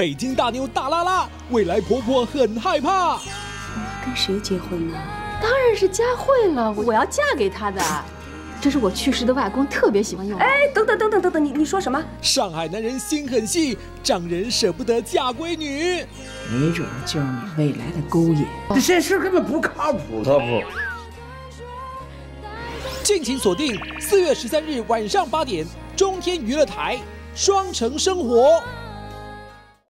北京大妞大拉拉，未来婆婆很害怕。 我要跟谁结婚呢？ 当然是佳慧了，我要嫁给他的。这是我去世的外公特别喜欢用的。 哎，等等，你说什么？ 上海男人心很细，丈人舍不得嫁闺女， 没准就是你未来的勾引。 这事根本不靠谱，他不。 敬请锁定4月13日晚上8点，中天娱乐台《双城生活》。